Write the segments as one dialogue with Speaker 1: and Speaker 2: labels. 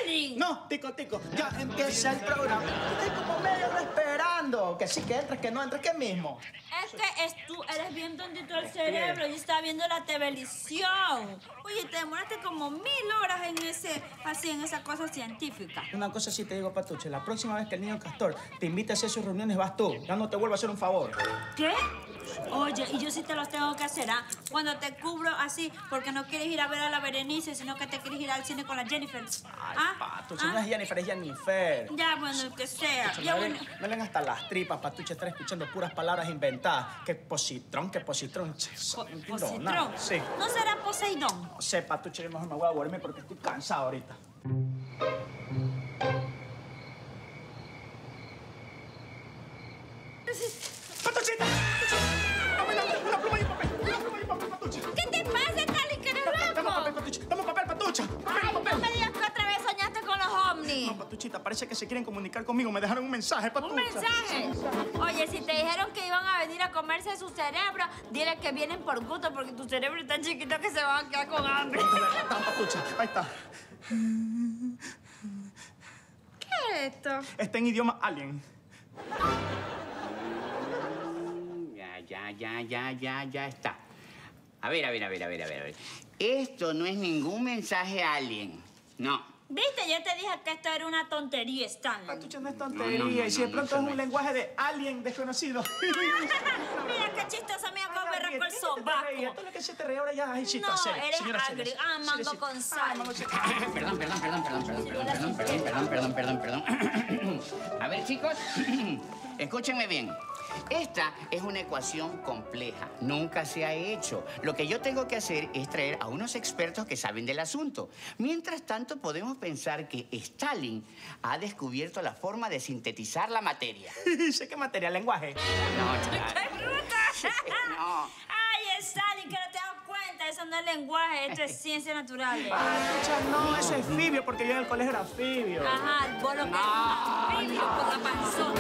Speaker 1: Lenin!
Speaker 2: No, tico, ya empieza el programa. Estoy como medio hora esperando. Que sí, que entres, que no entres, que mismo.
Speaker 1: Es que tú eres bien tontito el cerebro y estaba viendo la televisión. Oye, te demoraste como 1000 horas en esa cosa científica.
Speaker 2: Una cosa sí te digo, Patuche. La próxima vez que el niño Castor te invite a hacer sus reuniones, vas tú. Ya no te vuelvo a hacer un favor.
Speaker 1: ¿Qué? Oye, y yo sí te los tengo que hacer, ¿ah? Cuando te cubro así, porque no quieres ir a ver a la Berenice, sino que te quieres ir al cine con la Jennifer.
Speaker 2: Ay, Patuche, no es Jennifer, es Jennifer.
Speaker 1: Ya, bueno, el que sea.
Speaker 2: Escucha,
Speaker 1: Ya,
Speaker 2: me
Speaker 1: bueno.
Speaker 2: ven hasta las tripas, Patuche, estar escuchando puras palabras inventadas. Que positrón.
Speaker 1: ¿Positrón?
Speaker 2: Sí.
Speaker 1: ¿No será Poseidón?
Speaker 2: No sé, Patuche, yo mejor me voy a dormir porque estoy cansado ahorita. ¡Patuchita! Una pluma y un papel. Una pluma y un papel, Patuche.
Speaker 1: ¿Qué te pasa, Cali, que eres
Speaker 2: Dame
Speaker 1: loco?
Speaker 2: papel, Patuche. Dame papel, Patucha.
Speaker 1: Ay, no me digas que otra vez soñaste con los ovnis.
Speaker 2: No, Patuchita, parece que se quieren comunicar conmigo. Me dejaron un mensaje, Patucha.
Speaker 1: ¿Un mensaje? Oye, si te dijeron que iban a venir a comerse su cerebro, dile que vienen por gusto, porque tu cerebro es tan chiquito que se van a quedar con hambre.
Speaker 2: Ahí está, Patucha. Ahí está.
Speaker 1: ¿Qué es esto?
Speaker 2: Está en idioma alien.
Speaker 3: Ya está. A ver. Esto no es ningún mensaje alien. No.
Speaker 1: ¿Viste? Yo te dije que esto era una tontería, Stanley.
Speaker 2: Patucha, no es tontería.
Speaker 3: No,
Speaker 2: y si de pronto
Speaker 3: eso
Speaker 2: es
Speaker 3: no
Speaker 2: un lenguaje de alien desconocido.
Speaker 1: Mira qué chistosa me acabo de con el sobaco.
Speaker 2: Todo lo que se te reía ahora ya es chito.
Speaker 1: No,
Speaker 2: Serio,
Speaker 1: eres
Speaker 2: señora, serio.
Speaker 1: agrio. Ah, mango con sal.
Speaker 3: Perdón. A ver, chicos, escúchenme bien. Esta es una ecuación compleja. Nunca se ha hecho. Lo que yo tengo que hacer es traer a unos expertos que saben del asunto. Mientras tanto, podemos pensar que Stalin ha descubierto la forma de sintetizar la materia.
Speaker 2: ¿Sé qué materia? ¿Lenguaje?
Speaker 3: No,
Speaker 1: ¡Qué
Speaker 3: claro.
Speaker 1: bruta!
Speaker 3: No.
Speaker 1: Ay, Stanley, que no te das cuenta. Eso no es lenguaje, esto es ciencia natural.
Speaker 2: Patucha, no, eso es fibio, porque yo en el colegio era fibio.
Speaker 1: Ajá, vos lo que es fibio por la panzona.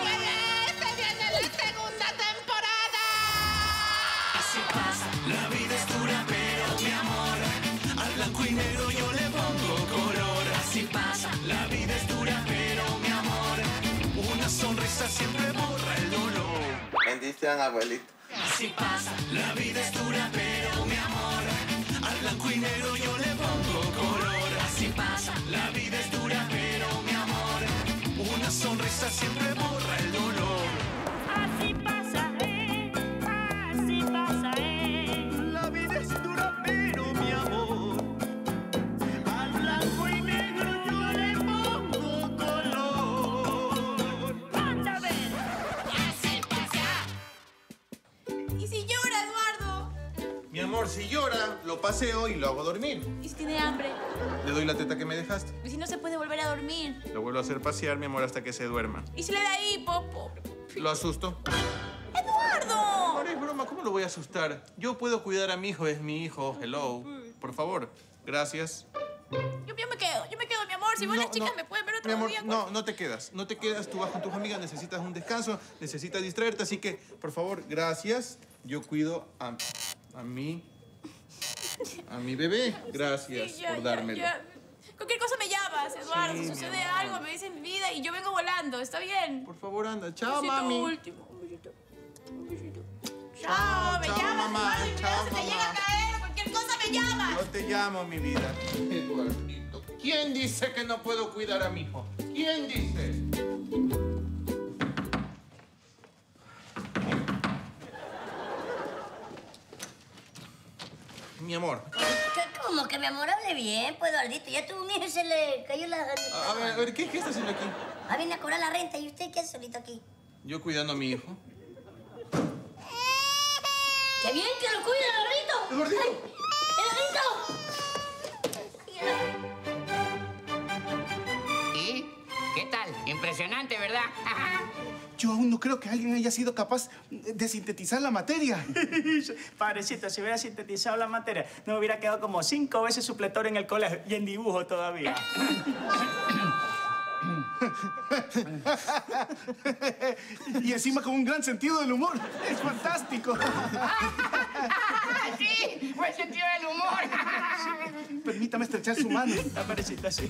Speaker 4: La vida es dura, pero mi amor, al blanco y negro yo le pongo color. Así pasa, la vida es dura, pero mi amor, una sonrisa siempre borra el dolor.
Speaker 5: Bendición, abuelito.
Speaker 4: Así pasa, la vida es dura, pero mi amor, al blanco y negro yo le pongo color. Así pasa, la vida es dura, pero mi amor, una sonrisa siempre borra el dolor.
Speaker 1: Así pasa, así pasa,
Speaker 2: La vida es dura, pero mi amor, al blanco y negro yo le pongo color.
Speaker 1: ¡Anda a ver!
Speaker 6: Así pasa. ¿Y si llora, Eduardo?
Speaker 5: Mi amor, si llora, lo paseo y lo hago dormir.
Speaker 6: ¿Y si tiene hambre?
Speaker 5: Le doy la teta que me dejaste.
Speaker 6: ¿Y si no se puede volver a dormir?
Speaker 5: Lo vuelvo a hacer pasear, mi amor, hasta que se duerma.
Speaker 6: ¿Y si le da hipo? Pobre.
Speaker 5: Lo asusto.
Speaker 6: ¡Eduardo!
Speaker 5: No es broma, ¿cómo lo voy a asustar? Yo puedo cuidar a mi hijo, es mi hijo. Hello. Por favor. Gracias.
Speaker 6: Yo me quedo, mi amor. Si vos las chicas me pueden ver
Speaker 5: Mi
Speaker 6: otro
Speaker 5: amor,
Speaker 6: día.
Speaker 5: no te quedas. No te quedas, tú vas con tus amigas, necesitas un descanso, necesitas distraerte, así que, por favor, gracias. Yo cuido a mi bebé. Gracias
Speaker 6: Sí, ya,
Speaker 5: por dármelo.
Speaker 6: ya. Cualquier cosa me llamas, Eduardo.
Speaker 5: Sí,
Speaker 6: Si
Speaker 5: mi
Speaker 6: sucede
Speaker 5: amor.
Speaker 6: algo, me dices mi vida y yo vengo volando. ¿Está bien?
Speaker 5: Por favor, anda.
Speaker 6: Un
Speaker 5: Chao,
Speaker 6: besito
Speaker 5: mami.
Speaker 6: último. Un besito. Chao, me
Speaker 5: chao,
Speaker 6: llamas,
Speaker 5: mamá,
Speaker 6: Eduardo, y
Speaker 5: chao,
Speaker 6: se te
Speaker 5: mamá.
Speaker 6: llega a caer. Cualquier cosa me llamas.
Speaker 5: Yo te llamo, mi vida. Eduardito. ¿Quién dice que no puedo cuidar a mi hijo? ¿Quién dice? Mi amor.
Speaker 7: ¿Cómo que mi amor hable bien, pues, Eduardito? Ya tuvo un hijo y se le cayó la...
Speaker 5: A ver, ¿qué estás haciendo aquí?
Speaker 7: Ah, viene a cobrar la renta. ¿Y usted qué hace solito aquí?
Speaker 5: Yo cuidando a mi hijo.
Speaker 7: ¡Qué bien que lo cuida, Eduardito!
Speaker 5: ¡Eduardito!
Speaker 7: ¡Eduardito!
Speaker 3: ¿Y qué tal? Impresionante, ¿verdad?
Speaker 5: Yo aún no creo que alguien haya sido capaz de sintetizar la materia.
Speaker 2: Padrecito, si hubiera sintetizado la materia, no me hubiera quedado como 5 veces supletorio en el colegio y en dibujo todavía.
Speaker 8: Y encima con un gran sentido del humor. Es fantástico.
Speaker 3: ¡Sí! ¡Buen sentido del humor!
Speaker 8: Permítame estrechar su mano.
Speaker 9: Aparecita, sí.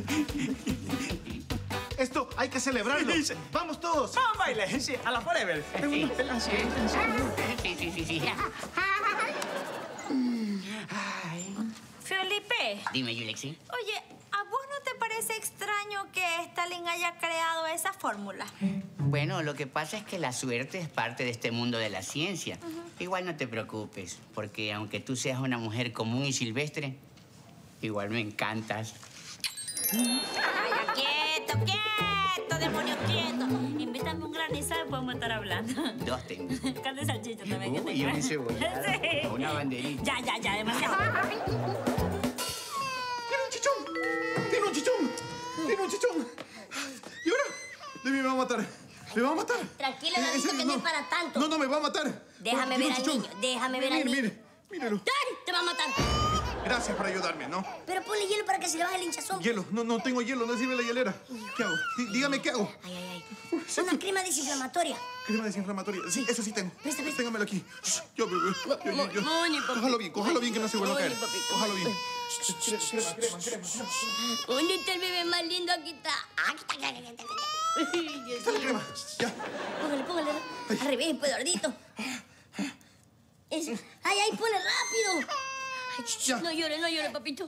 Speaker 8: Esto hay que celebrarlo. ¡Vamos todos!
Speaker 9: ¡Vamos, baile! Sí, a la Forever.
Speaker 3: Sí, sí.
Speaker 1: Felipe,
Speaker 3: Dime, Yulexi.
Speaker 1: oye, ¿a vos no te parece extraño que Stalin haya creado esa fórmula?
Speaker 3: Bueno, lo que pasa es que la suerte es parte de este mundo de la ciencia. Igual no te preocupes, porque aunque tú seas una mujer común y silvestre, igual me encantas.
Speaker 1: ¡Ay, quieto, demonio, quieto! Invítame un granizado y podemos estar hablando.
Speaker 3: 2 tengo.
Speaker 1: Carne de salchicha también.
Speaker 3: Uy, y una cebollada.
Speaker 1: Sí.
Speaker 3: Una banderita.
Speaker 1: Ya, demasiado.
Speaker 8: ¡Tiene un chichón! ¡Tiene un chichón! ¡Tiene un chichón! ¿Y ahora? Levi me va a matar. ¿Me va a matar?
Speaker 7: Tranquilo, Gordito, que no es para tanto.
Speaker 8: No, me va a matar.
Speaker 7: Déjame ver al niño, déjame ver al niño.
Speaker 8: Mírelo.
Speaker 7: ¡Ay! Te va a matar.
Speaker 8: Gracias por ayudarme, ¿no?
Speaker 7: Pero ponle hielo para que se le baje el hinchazón.
Speaker 8: Hielo. No tengo hielo, no sirve la hielera. ¿Qué hago? Dígame qué hago.
Speaker 7: Ay. Una crema desinflamatoria.
Speaker 8: Crema desinflamatoria. Sí, eso sí tengo.
Speaker 7: Presta.
Speaker 8: Téngamelo aquí. Yo.
Speaker 7: Moni, papi.
Speaker 8: Cójalo bien, que no se vuelva a caer.
Speaker 7: Moni, papito.
Speaker 8: Cójalo bien. Crema.
Speaker 7: ¿Dónde está el bebé más lindo? Aquí está. Aquí está. Ay, Dios
Speaker 8: Está la
Speaker 7: mío.
Speaker 8: crema. Ya.
Speaker 7: Póngale. Al revés, pues, Gordito. Eso. Ay, ponle rápido. Ay,
Speaker 8: Ya.
Speaker 7: No llores, papito.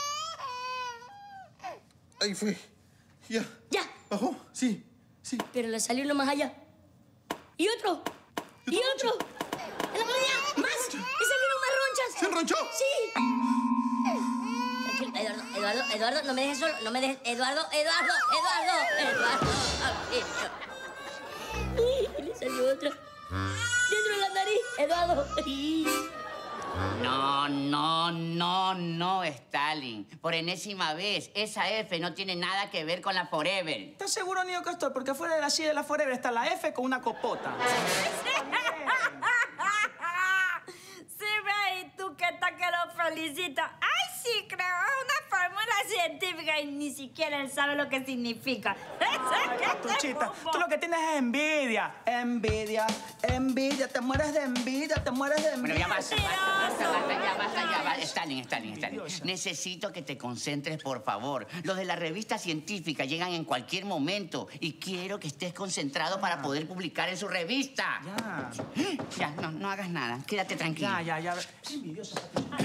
Speaker 8: Ahí fue. Ya.
Speaker 7: Ya.
Speaker 8: ¿Bajó? Sí.
Speaker 7: Pero le salió uno más allá. ¿Y otro? ¿Y otro? ¡En la pared! ¡Más! ¡Me salieron más ronchas!
Speaker 8: ¿Se enronchó?
Speaker 7: Sí. Tranquilo, Eduardo, no me dejes solo. No me dejes. Eduardo. Le salió otra. Dentro de la nariz, Eduardo.
Speaker 3: No, Stalin. Por enésima vez, esa F no tiene nada que ver con la Forever.
Speaker 9: ¿Estás seguro, Niño Castor? Porque afuera de la silla de la Forever está la F con una copota.
Speaker 1: Sí, ve, y tú que tal que lo felicito. ¡Ay, sí, creo! Es una fórmula científica y ni siquiera él sabe lo que significa.
Speaker 9: Conchita, tú lo que tienes es envidia. Envidia. Te mueres de envidia,
Speaker 3: Bueno, ya basta. Stalin. Necesito que te concentres, por favor. Los de la revista científica llegan en cualquier momento y quiero que estés concentrado para poder publicar en su revista. Ya, no hagas nada. Quédate tranquilo.
Speaker 9: Ya. Envidiosa.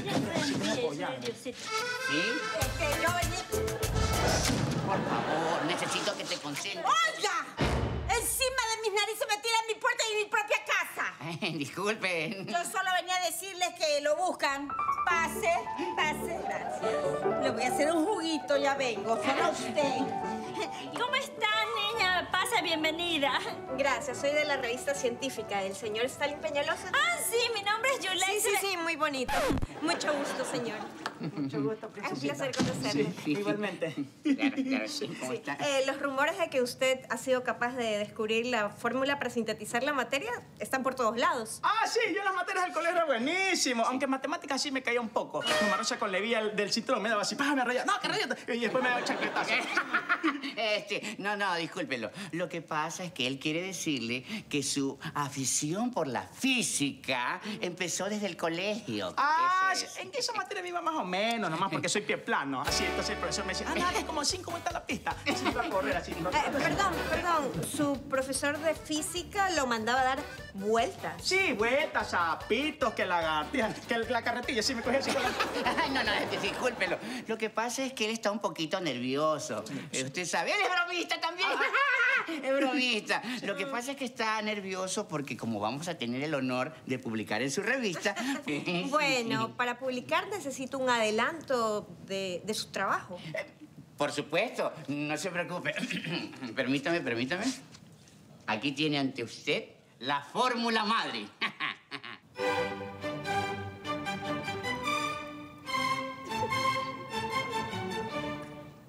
Speaker 3: ¿Sí?
Speaker 1: Es que yo vení...
Speaker 3: Por favor, necesito que te concentres.
Speaker 1: ¡Oiga! Encima de mis narices me tiran mi puerta y mi propia casa.
Speaker 3: Disculpe.
Speaker 1: Yo solo venía a decirles que lo buscan. Pase, gracias. Le voy a hacer un juguito, ya vengo. Solo usted. ¿Cómo estás, niña? Pase, bienvenida.
Speaker 10: Gracias, soy de la revista científica del señor Stalin Peñalosa.
Speaker 1: Ah, sí, mi nombre es Yulexi.
Speaker 10: Sí, muy bonito. Mucho gusto, señor.
Speaker 9: Mucho gusto,
Speaker 10: Es un placer conocerlo.
Speaker 9: Sí, igualmente.
Speaker 3: Claro, sí. ¿Cómo está?
Speaker 10: Los rumores de que usted ha sido capaz de descubrir la fórmula para sintetizar la materia están por todos lados.
Speaker 9: Ah, sí, yo en las materias del colegio era buenísimo. Aunque en matemáticas sí me caía un poco. Como Rosa con Levi del cinturón me daba así, ¡pá! Me rayaba. ¡No, que rayate! Y después me daba chancletazo.
Speaker 3: No, discúlpelo. Lo que pasa es que él quiere decirle que su afición por la física empezó desde el colegio.
Speaker 9: Ah,
Speaker 3: Eso es.
Speaker 9: en esa materia me iba más o menos, nomás porque soy pie plano. Así, entonces el profesor me decía, dale como 5 vueltas a la pista. Así iba a correr, así.
Speaker 10: Perdón. Su profesor de física lo mandaba a dar vueltas.
Speaker 9: Sí, vueltas, zapitos, que lagartijas, que la carretilla, sí me cogía así con la...
Speaker 3: No, discúlpelo. Lo que pasa es que él está un poquito nervioso. Usted sabe, él es bromista también. Es bromista. Lo que pasa es que está nervioso porque como vamos a tener el honor de publicar en su revista...
Speaker 10: Bueno, para publicar necesito un adelanto de su trabajo.
Speaker 3: Por supuesto, no se preocupe. Permítame. Aquí tiene ante usted la fórmula madre.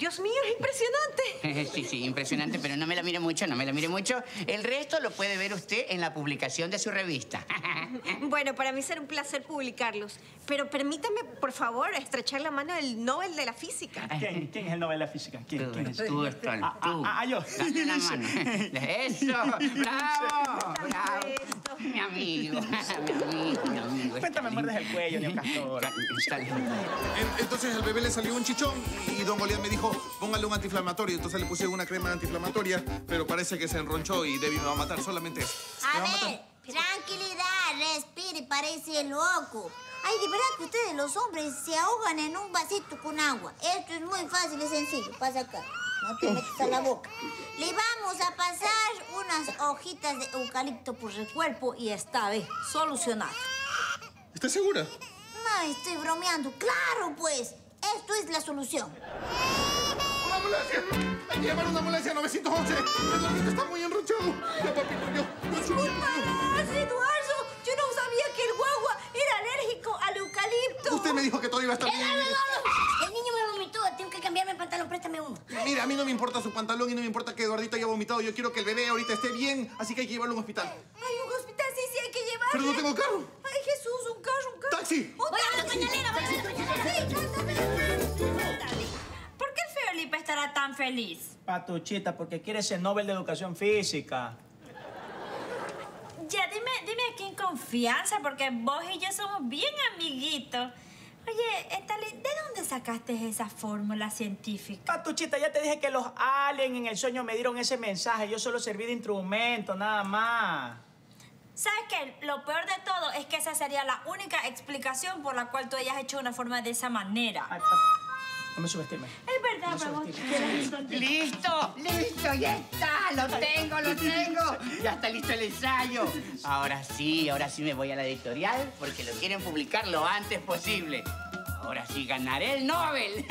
Speaker 10: Dios mío, es impresionante.
Speaker 3: Sí, impresionante, pero no me la mire mucho, no me la mire mucho. El resto lo puede ver usted en la publicación de su revista.
Speaker 10: Bueno, para mí será un placer publicarlos. Pero permítame, por favor, estrechar la mano del Nobel de la Física.
Speaker 9: ¿Quién es el Nobel de la Física? ¿Quién es?
Speaker 3: Tú, Stalin, tú.
Speaker 9: Yo.
Speaker 3: Dale la mano. Eso, bravo, bravo. Mi amigo, mi amigo.
Speaker 9: Cuéntame, muerdes el cuello, Neo Castor.
Speaker 5: Entonces al bebé le salió un chichón y don Goliat me dijo, póngale un antiinflamatorio. Entonces le puse una crema antiinflamatoria, pero parece que se enronchó y Debbie me va a matar, solamente eso.
Speaker 11: A ver, tranquilidad, respire, parece loco. Ay, de verdad que ustedes los hombres se ahogan en un vasito con agua. Esto es muy fácil y sencillo. Pasa acá. No te metes a la boca. Le vamos a pasar unas hojitas de eucalipto por el cuerpo y esta vez solucionado.
Speaker 5: ¿Estás segura?
Speaker 11: No, estoy bromeando. Claro, pues. Esto es la solución.
Speaker 5: ¡Una ambulancia! Hay que llamar a una ambulancia 911. El dormito está muy enronchado. Ya, papito,
Speaker 11: Eduardo, yo no sabía que el guagua era alérgico al eucalipto.
Speaker 5: Usted me dijo que todo iba a estar bien.
Speaker 7: El niño me vomitó. Tengo que cambiarme el pantalón. Préstame uno.
Speaker 5: Mira, a mí no me importa su pantalón y no me importa que Eduardito haya vomitado. Yo quiero que el bebé ahorita esté bien, así que hay que llevarlo a un hospital.
Speaker 11: Hay un hospital, sí, hay que llevarlo.
Speaker 5: Pero no tengo carro.
Speaker 11: Ay, Jesús, un carro.
Speaker 5: ¡Taxi!
Speaker 11: ¡Un taxi!
Speaker 1: ¿Por qué el Felipe estará tan feliz?
Speaker 9: Patuchita, porque quiere ser Nobel de Educación Física.
Speaker 1: Ya, dime aquí en confianza, porque vos y yo somos bien amiguitos. Oye, Stalin, ¿de dónde sacaste esa fórmula científica?
Speaker 9: Patuchita, ya te dije que los aliens en el sueño me dieron ese mensaje. Yo solo serví de instrumento, nada más.
Speaker 1: ¿Sabes qué? Lo peor de todo es que esa sería la única explicación por la cual tú hayas hecho una forma de esa manera.
Speaker 9: Ay, no me subestimes.
Speaker 1: Es verdad, pero
Speaker 3: ¡Listo! ¡Listo! ¡Ya está! ¡Lo tengo! Ya está listo el ensayo. Ahora sí me voy a la editorial porque lo quieren publicar lo antes posible. Ahora sí ganaré el Nobel.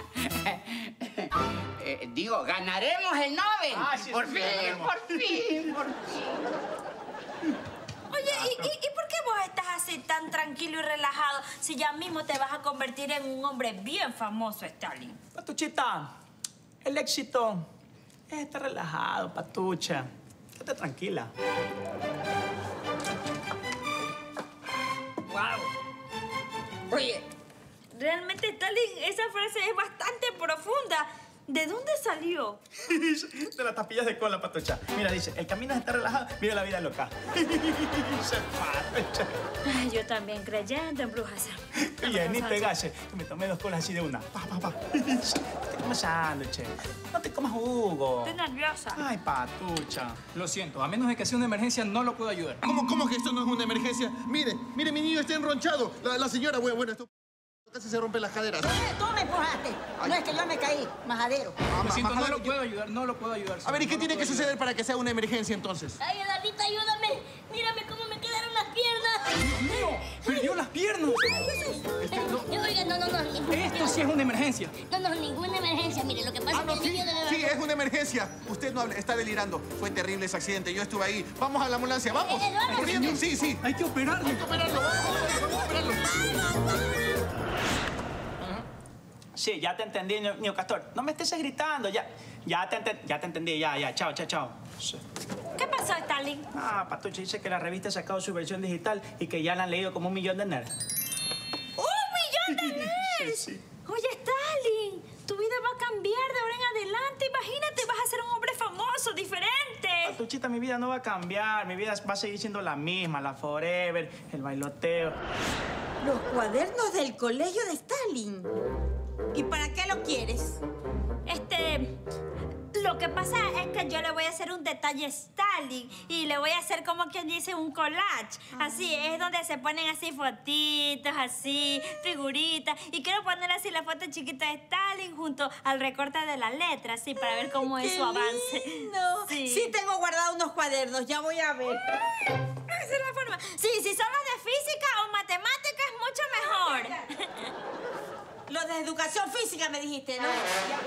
Speaker 3: Ganaremos el Nobel.
Speaker 9: Sí,
Speaker 3: por fin.
Speaker 1: Oye, ¿y por qué vos estás así tan tranquilo y relajado si ya mismo te vas a convertir en un hombre bien famoso, Stalin?
Speaker 9: Patuchita, el éxito es estar relajado, Patucha. Quédate tranquila.
Speaker 1: Wow. Oye, realmente, Stalin, esa frase es bastante profunda. ¿De dónde salió?
Speaker 9: De las tapillas de cola, Patucha. Mira, dice, el camino está relajado, vive la vida loca.
Speaker 1: Ay, yo también creyendo en brujas.
Speaker 9: Oye, ni te gases, que me tomé 2 colas así de una. ¿Qué te comas sándwich? No te comas jugo.
Speaker 1: Estoy nerviosa.
Speaker 9: Ay, Patucha.
Speaker 12: Lo siento, a menos de que sea una emergencia, no lo puedo ayudar.
Speaker 5: ¿Cómo que esto no es una emergencia? Mire, mi niño está enronchado. La señora, bueno, esto casi se rompe las caderas.
Speaker 13: Tú me empujaste. No es que yo me caí, majadero.
Speaker 12: Lo siento, no lo puedo ayudar, no lo puedo ayudar.
Speaker 5: A ver, ¿y qué tiene que suceder para que sea una emergencia entonces?
Speaker 7: Ay, Eduardito, ayúdame. Mírame cómo me quedaron las piernas.
Speaker 12: ¡Dios mío! ¡Perdió las piernas!
Speaker 7: Oiga, no.
Speaker 12: Esto sí es una emergencia.
Speaker 7: No, ninguna emergencia. Mire, lo que pasa es que el niño debe...
Speaker 5: Sí, es una emergencia. Usted no hable, está delirando. Fue terrible ese accidente. Yo estuve ahí. Vamos a la ambulancia, vamos. Corriendo. Sí.
Speaker 12: Hay que operarlo.
Speaker 5: Vamos a operarlo.
Speaker 9: Sí, ya te entendí, Neo Castor. No me estés gritando, ya te entendí, chao. Sí.
Speaker 1: ¿Qué pasó, Stalin?
Speaker 9: Patucha dice que la revista ha sacado su versión digital y que ya la han leído como 1 millón de nerds.
Speaker 1: ¡1 millón de nerds!
Speaker 9: Sí.
Speaker 1: Oye, Stalin, tu vida va a cambiar de ahora en adelante. Imagínate, vas a ser un hombre famoso, diferente.
Speaker 9: Patuchita, mi vida no va a cambiar. Mi vida va a seguir siendo la misma, la forever, el bailoteo.
Speaker 13: Los cuadernos del colegio de Stalin.
Speaker 1: ¿Y para qué lo quieres? Lo que pasa es que yo le voy a hacer un detalle Stalin y le voy a hacer como quien dice un collage. Así, es donde se ponen así fotitos, así, figuritas. Y quiero poner así la foto chiquita de Stalin junto al recorte de la letra, así, para ver cómo es su avance.
Speaker 13: No, sí tengo guardados unos cuadernos, ya voy a ver.
Speaker 1: Esa es la forma. Sí, si son los de física o matemáticas, mucho mejor.
Speaker 13: Los de educación física me dijiste, ¿no?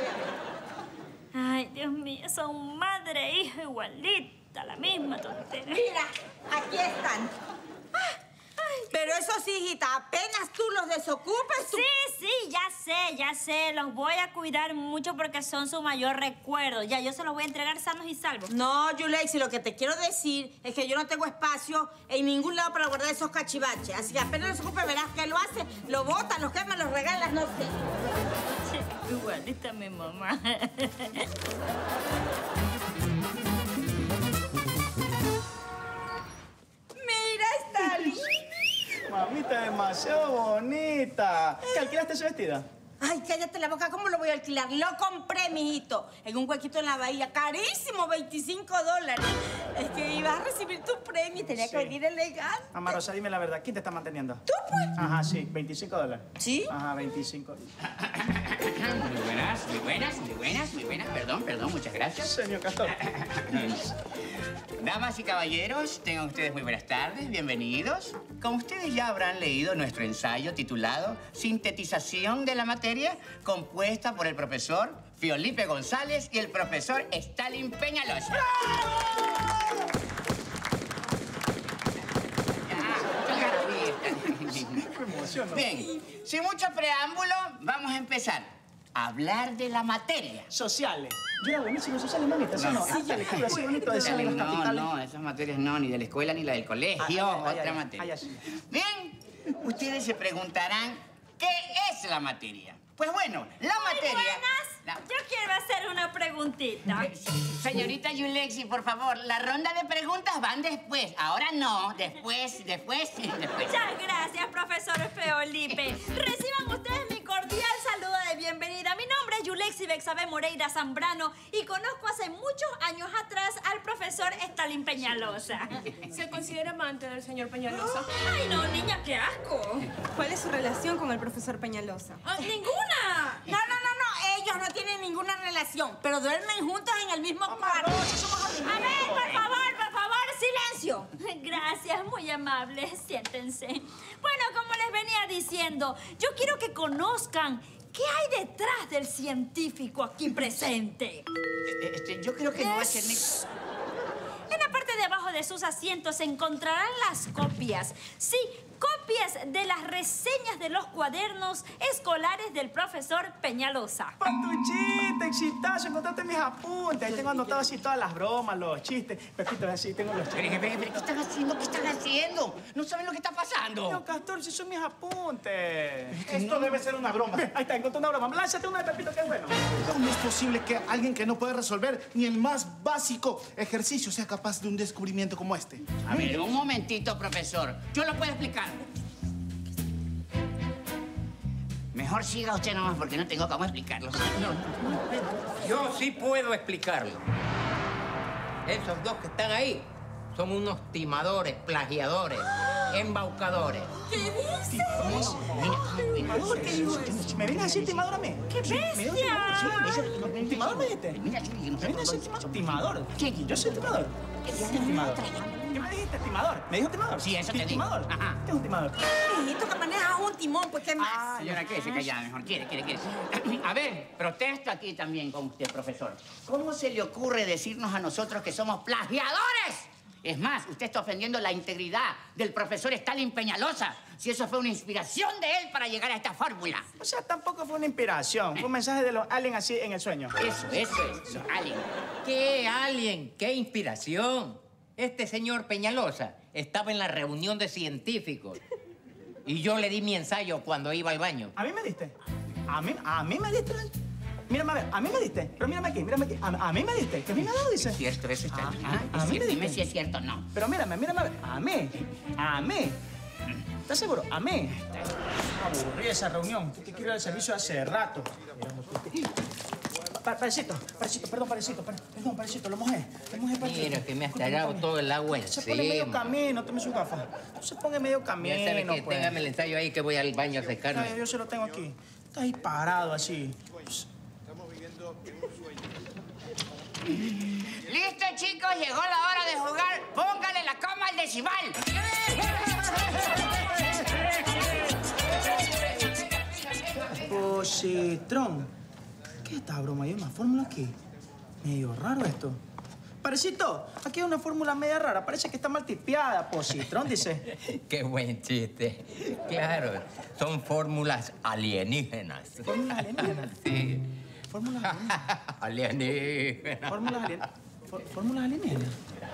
Speaker 1: Ay, Dios mío, son madre e hija igualita, la misma tontería.
Speaker 13: Mira, aquí están.
Speaker 1: Ay,
Speaker 13: Pero eso sí, hijita, apenas tú los desocupes, tú...
Speaker 1: Sí, ya sé. Los voy a cuidar mucho porque son su mayor recuerdo. Ya, yo se los voy a entregar sanos y salvos.
Speaker 13: No, Yulexi, lo que te quiero decir es que yo no tengo espacio en ningún lado para guardar esos cachivaches. Así que apenas los ocupes, verás que lo hace, lo botas, los quemas, los regalas, no sé.
Speaker 1: Igualita mi mamá.
Speaker 13: Mira, Stalin.
Speaker 9: Mamita, demasiado bonita. ¿Qué alquilaste ese vestido?
Speaker 13: Ay, cállate la boca, ¿cómo lo voy a alquilar? Lo compré, mijito, en un huequito en la bahía, carísimo, $25. Es que ibas a recibir tu premio y tenía que venir elegante.
Speaker 9: Mamá Rosa, dime la verdad, ¿quién te está manteniendo?
Speaker 13: ¿Tú, pues?
Speaker 9: Ajá, sí, $25.
Speaker 13: ¿Sí?
Speaker 9: Ajá, 25.
Speaker 3: Muy buenas. Perdón, muchas gracias.
Speaker 9: Señor Castor.
Speaker 3: Damas y caballeros, tengan ustedes muy buenas tardes, bienvenidos. Como ustedes ya habrán leído nuestro ensayo titulado Sintetización de la materia, compuesta por el profesor Felipe González y el profesor Stalin Peñalosa. Bien, sin mucho preámbulo, vamos a empezar a hablar de la materia.
Speaker 9: Sociales. Yo era buenísimo en sociales, mamita, ¿sí o no?
Speaker 3: Sí,
Speaker 9: ya le quiero así bonito de ser en los capitales.
Speaker 3: No, esas materias no, ni de la escuela ni la del colegio, otra materia. Bien, ustedes se preguntarán, ¿qué es la materia? Pues bueno, la materia...
Speaker 1: Buenas. Yo quiero hacer una preguntita.
Speaker 3: Señorita Yulexi, por favor, la ronda de preguntas van después. Ahora no, después.
Speaker 1: Muchas gracias, profesor Felipe. Reciban ustedes mi cordial saludo de bienvenida. Mi nombre es Yulexi Bexabe Moreira Zambrano y conozco hace muchos años atrás al profesor Stalin Peñalosa.
Speaker 6: ¿Se considera amante del señor Peñalosa?
Speaker 1: Ay, no, niña, qué asco.
Speaker 10: ¿Cuál es su relación con el profesor Peñalosa?
Speaker 1: ¡Ninguna!
Speaker 13: No, ellos no tienen ninguna relación, pero duermen juntos en el mismo cuarto.
Speaker 1: A ver, por favor, silencio. Gracias, muy amables, siéntense. Bueno, como les venía diciendo, yo quiero que conozcan qué hay detrás del científico aquí presente.
Speaker 3: Yo creo que no va a ser...
Speaker 1: En la parte de abajo de sus asientos se encontrarán las copias. Sí, copias de las reseñas de los cuadernos escolares del profesor Peñalosa.
Speaker 9: Patuchita, exitazo, encontraste mis apuntes. Ahí tengo anotado así todas las bromas, los chistes. Pepito, así tengo los chistes.
Speaker 3: Pero, ¿qué están haciendo? ¿Qué están haciendo? ¿No saben lo que está pasando?
Speaker 9: Señor Castor, si son mis apuntes. Esto debe ser una broma. Ahí está, encontré una broma. Lánzate una de Pepito, que es bueno.
Speaker 8: ¿Cómo es posible que alguien que no puede resolver ni el más básico ejercicio sea capaz de un descubrimiento como este?
Speaker 3: A ver, un momentito, profesor. Yo lo puedo explicar. Mejor siga usted nomás porque no tengo cómo explicarlo.
Speaker 14: Yo sí puedo explicarlo. Esos dos que están ahí son unos timadores, plagiadores, embaucadores.
Speaker 1: ¿Qué dice?
Speaker 9: ¿Timador? ¿Qué dijo? ¿Me vienes a decir timador a mí?
Speaker 1: ¡Qué bestia!
Speaker 9: ¿Timador me dijiste? ¿Me vienes a decir timador? ¿Timador? ¿Quién? ¿Yo soy timador? ¿Qué es timador? ¿Qué me dijiste? ¿Timador? ¿Me dijo timador?
Speaker 3: Sí, eso te digo.
Speaker 9: ¿Timador?
Speaker 3: Ajá.
Speaker 9: ¿Qué es un timador?
Speaker 13: Mijito, que manejas un timón, pues, ¿qué más?
Speaker 3: Señora, quédese callada mejor. Quiere. A ver, protesto aquí también con usted, profesor. ¿Cómo se le ocurre decirnos a nosotros que somos plagiadores? Es más, usted está ofendiendo la integridad del profesor Stalin Peñalosa. Si eso fue una inspiración de él para llegar a esta fórmula.
Speaker 9: O sea, tampoco fue una inspiración. Fue un mensaje de los aliens así en el sueño.
Speaker 3: Eso es, los aliens.
Speaker 14: ¿Qué alien? ¿Qué inspiración? Este señor Peñalosa estaba en la reunión de científicos y yo le di mi ensayo cuando iba al baño.
Speaker 9: ¿A mí me diste? ¿A mí me diste? Mírame, a ver, a mí me diste. Pero mírame aquí. A mí me diste. ¿Que a mí me ha dado, dice?
Speaker 3: Es cierto, eso está bien.
Speaker 9: A mí me diste.
Speaker 3: Dime si es cierto o no.
Speaker 9: Pero mírame, a ver. A mí. ¿Estás seguro? A mí. Aburrí esa reunión. ¿Qué quiero ir al servicio hace rato? Parecito, lo mojé.
Speaker 14: Mira, que me has tirado todo el agua
Speaker 9: Se pone medio
Speaker 14: encima.
Speaker 9: camino, tome su gafa. No se ponga medio camino,
Speaker 14: Ya sabes que
Speaker 9: pues.
Speaker 14: téngame el ensayo ahí que voy al baño a secarme.
Speaker 9: Yo se lo tengo aquí. Está ahí parado así.
Speaker 8: Estamos viviendo un sueño.
Speaker 3: Listo, chicos, llegó la hora de jugar. Póngale la coma al decimal.
Speaker 9: Positrón. ¿Qué es esta broma? ¿Hay una fórmula aquí? Medio raro esto. Parecito, aquí hay una fórmula media rara. Parece que está mal tipeada. Positrón, dice.
Speaker 14: Qué buen chiste. Claro, son fórmulas alienígenas.
Speaker 9: ¿Fórmulas alienígenas?
Speaker 14: Sí.
Speaker 9: ¿Fórmulas alienígenas?
Speaker 14: Alienígenas.
Speaker 9: ¿Fórmulas alienígenas? ¿Fórmulas alienígenas?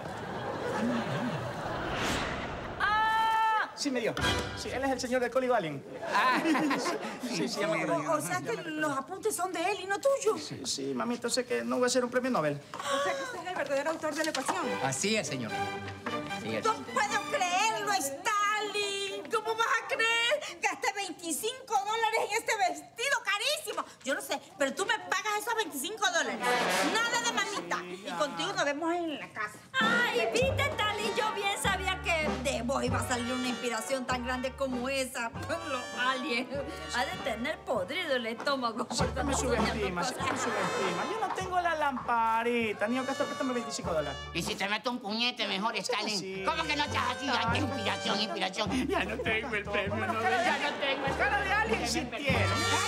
Speaker 9: ¡Ah! Sí, me dio. Sí, él es el señor del código alien. Sí, ya me acordé.
Speaker 13: O sea que los apuntes son de él y no tuyos.
Speaker 9: Sí, mami, entonces que no voy a ser un premio Nobel.
Speaker 10: O sea que usted es el verdadero autor de la ecuación.
Speaker 14: Así es, señor. Así es.
Speaker 13: No puedo creerlo, Stalin. ¿Cómo vas a creer? Gasté $25 en este vestido carísimo. Yo no sé, pero tú me pagas esos $25. Nada de mamita. Y contigo nos vemos en la casa.
Speaker 1: Ay, viste, Tali, yo bien sabía que de vos iba a salir una inspiración tan grande como esa. Los aliens. Ha de tener podrido el estómago.
Speaker 9: Siempre me subestima, siempre me subestima. Yo no tengo la lamparita. Niño Castro, préstame $25.
Speaker 3: Y si te meto un puñete mejor, Stalin.
Speaker 9: Sí.
Speaker 3: ¿Cómo que no estás así? Ay, inspiración, inspiración. Ya no tengo el premio Nobel, ya no tengo el
Speaker 9: Cara de alien sí tiene.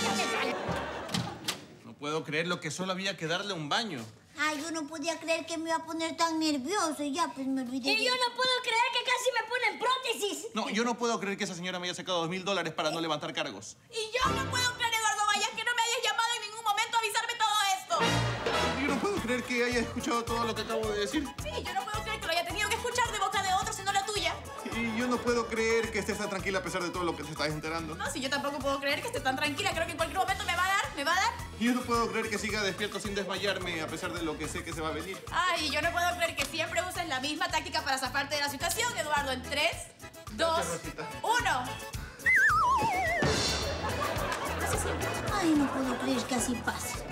Speaker 5: No puedo creer lo que solo había que darle un baño.
Speaker 11: Ay, yo no podía creer que me iba a poner tan nervioso y ya pues me olvidé.
Speaker 7: Y yo no puedo creer que casi me ponen prótesis.
Speaker 5: No, yo no puedo creer que esa señora me haya sacado $2000 para no levantar cargos.
Speaker 6: Y yo no puedo creer, Eduardo Vallas, que no me hayas llamado en ningún momento a avisarme todo esto.
Speaker 5: Yo no puedo creer que haya escuchado todo lo que acabo de decir.
Speaker 6: Sí, yo no puedo creer que lo haya tenido que escuchar de boca de otro, sino la tuya.
Speaker 5: Y yo no puedo creer que estés tan tranquila a pesar de todo lo que te estás enterando.
Speaker 6: No, si yo tampoco puedo creer que esté tan tranquila. Creo que en cualquier momento me va a dar.
Speaker 5: Y yo no puedo creer que siga despierto sin desmayarme a pesar de lo que sé que se va a venir.
Speaker 6: Ay, yo no puedo creer que siempre uses la misma táctica para zafarte de la situación, Eduardo. En 3, 2, 1.
Speaker 11: Ay, no puedo creer que así pase.